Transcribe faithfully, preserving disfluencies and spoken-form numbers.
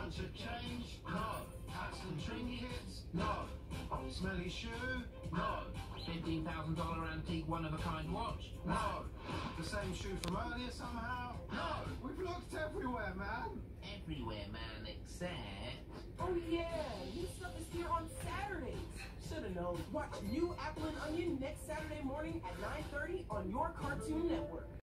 Bunch of change? No. Hats and trinkets? No. Smelly shoe? No. fifteen thousand dollar antique one-of-a-kind watch? No. The same shoe from earlier somehow? No. We've looked everywhere, man. Everywhere, man, except... Oh yeah, new stuff is here on Saturdays. Should've known. Watch New Apple and Onion next Saturday morning at nine thirty on your Cartoon Network.